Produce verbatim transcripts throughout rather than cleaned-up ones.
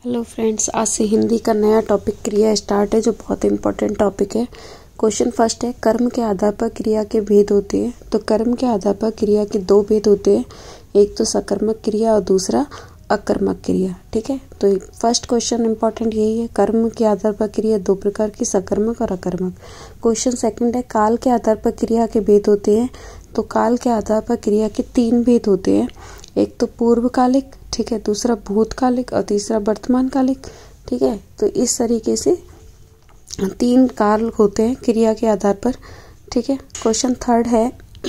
Hello friends, आज से हिंदी का नया टॉपिक क्रिया स्टार्ट है जो बहुत इंपॉर्टेंट टॉपिक है। क्वेश्चन फर्स्ट है, कर्म के आधार पर क्रिया के भेद होते हैं। तो कर्म के आधार पर क्रिया के दो भेद होते हैं, एक तो सकर्मक क्रिया और दूसरा अकर्मक क्रिया। ठीक है, तो फर्स्ट क्वेश्चन इंपॉर्टेंट यही है, कर्म के आधार पर क्रिया दो प्रकार की, सकर्मक और अकर्मक। क्वेश्चन सेकंड है, काल के आधार पर क्रिया के भेद होते हैं। तो काल के आधार पर क्रिया के तीन भेद होते हैं, एक तो पूर्वकालिक, ठीक है, दूसरा भूतकालिक और तीसरा वर्तमान कालिक। ठीक है, तो इस तरीके से तीन काल होते हैं क्रिया के आधार पर। ठीक है, क्वेश्चन थर्ड है,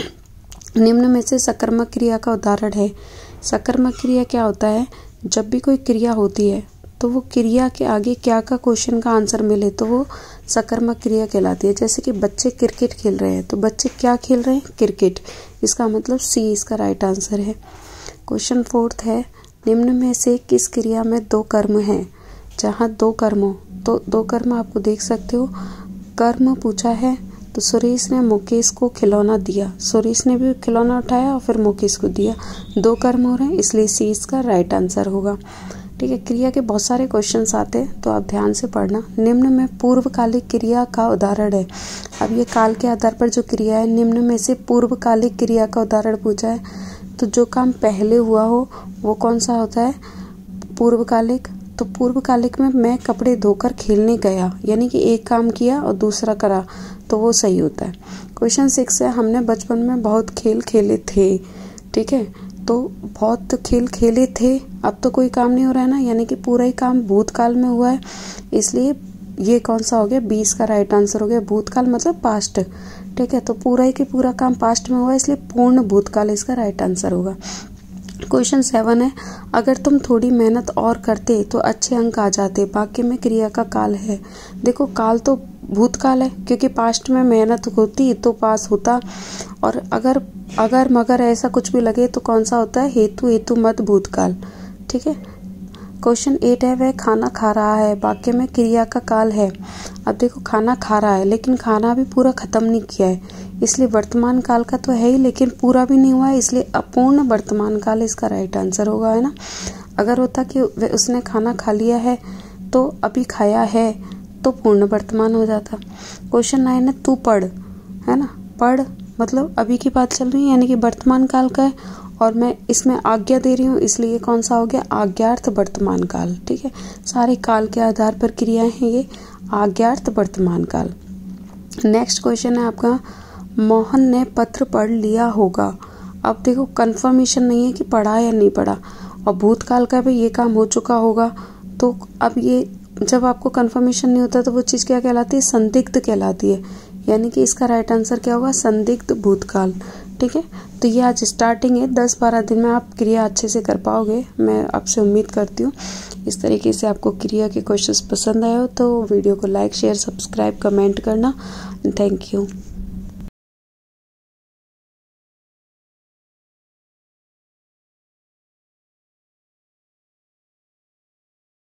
निम्न में से सकर्मक क्रिया का उदाहरण है। सकर्मक क्रिया क्या होता है, जब भी कोई क्रिया होती है तो वो क्रिया के आगे क्या का क्वेश्चन का आंसर मिले तो वो सकर्मक क्रिया कहलाती है। जैसे कि बच्चे क्रिकेट खेल रहे हैं, तो बच्चे क्या खेल रहे हैं, क्रिकेट, इसका मतलब सी इसका राइट आंसर है। क्वेश्चन फोर्थ है, निम्न में से किस क्रिया में दो कर्म हैं। जहाँ दो कर्म हो तो दो कर्म आपको देख सकते हो। कर्म पूछा है तो सुरेश ने मुकेश को खिलौना दिया, सुरेश ने भी खिलौना उठाया और फिर मुकेश को दिया, दो कर्म हो रहे हैं, इसलिए सी इसका राइट आंसर होगा। ठीक है, क्रिया के बहुत सारे क्वेश्चंस आते हैं तो आप ध्यान से पढ़ना। निम्न में पूर्वकालिक क्रिया का उदाहरण है। अब ये काल के आधार पर जो क्रिया है, निम्न में से पूर्वकालिक क्रिया का उदाहरण पूछा है, तो जो काम पहले हुआ हो वो कौन सा होता है, पूर्वकालिक। तो पूर्वकालिक में मैं कपड़े धोकर खेलने गया, यानी कि एक काम किया और दूसरा करा, तो वो सही होता है। क्वेश्चन सिक्स है, हमने बचपन में बहुत खेल खेले थे। ठीक है, तो बहुत खेल खेले थे, अब तो कोई काम नहीं हो रहा है ना, यानी कि पूरा ही काम भूतकाल में हुआ है, इसलिए ये कौन सा हो गया, बीस का राइट आंसर हो गया। भूतकाल मतलब पास्ट। ठीक है, तो पूरा ही कि पूरा काम पास्ट में हुआ है, इसलिए पूर्ण भूतकाल इसका राइट आंसर होगा। क्वेश्चन सेवन है, अगर तुम थोड़ी मेहनत और करते तो अच्छे अंक आ जाते। वाक्य में क्रिया का काल है। देखो, काल तो भूतकाल है क्योंकि पास्ट में मेहनत होती तो पास होता, और अगर अगर मगर ऐसा कुछ भी लगे तो कौन सा होता है, हेतु हेतु मत भूतकाल। ठीक है, क्वेश्चन एट है, वह खाना खा रहा है। वाक्य में क्रिया का काल है। अब देखो, खाना खा रहा है लेकिन खाना भी पूरा खत्म नहीं किया है, इसलिए वर्तमान काल का तो है ही, लेकिन पूरा भी नहीं हुआ है, इसलिए अपूर्ण वर्तमान काल इसका राइट आंसर होगा, है ना। अगर होता कि उसने खाना खा लिया है तो अभी खाया है तो पूर्ण वर्तमान हो जाता। क्वेश्चन नाइन है, तू पढ़, है ना, पढ़ मतलब अभी की बात चल रही है, यानी कि वर्तमान काल का है, और मैं इसमें आज्ञा दे रही हूँ, इसलिए ये कौन सा हो गया, आज्ञार्थ वर्तमान काल। ठीक है, सारे काल के आधार पर क्रियाएं हैं ये, आज्ञार्थ वर्तमान काल। नेक्स्ट क्वेश्चन है आपका, मोहन ने पत्र पढ़ लिया होगा। अब देखो, कंफर्मेशन नहीं है कि पढ़ा या नहीं पढ़ा, और भूतकाल का भी ये काम हो चुका होगा, तो अब ये जब आपको कंफर्मेशन नहीं होता तो वो चीज़ क्या कहलाती है, संदिग्ध कहलाती है, यानी कि इसका राइट आंसर क्या होगा, संदिग्ध भूतकाल। ठीक है, तो ये आज स्टार्टिंग है, दस बारह दिन में आप क्रिया अच्छे से कर पाओगे, मैं आपसे उम्मीद करती हूँ। इस तरीके से आपको क्रिया के क्वेश्चंस पसंद आए हो तो वीडियो को लाइक शेयर सब्सक्राइब कमेंट करना। Thank you.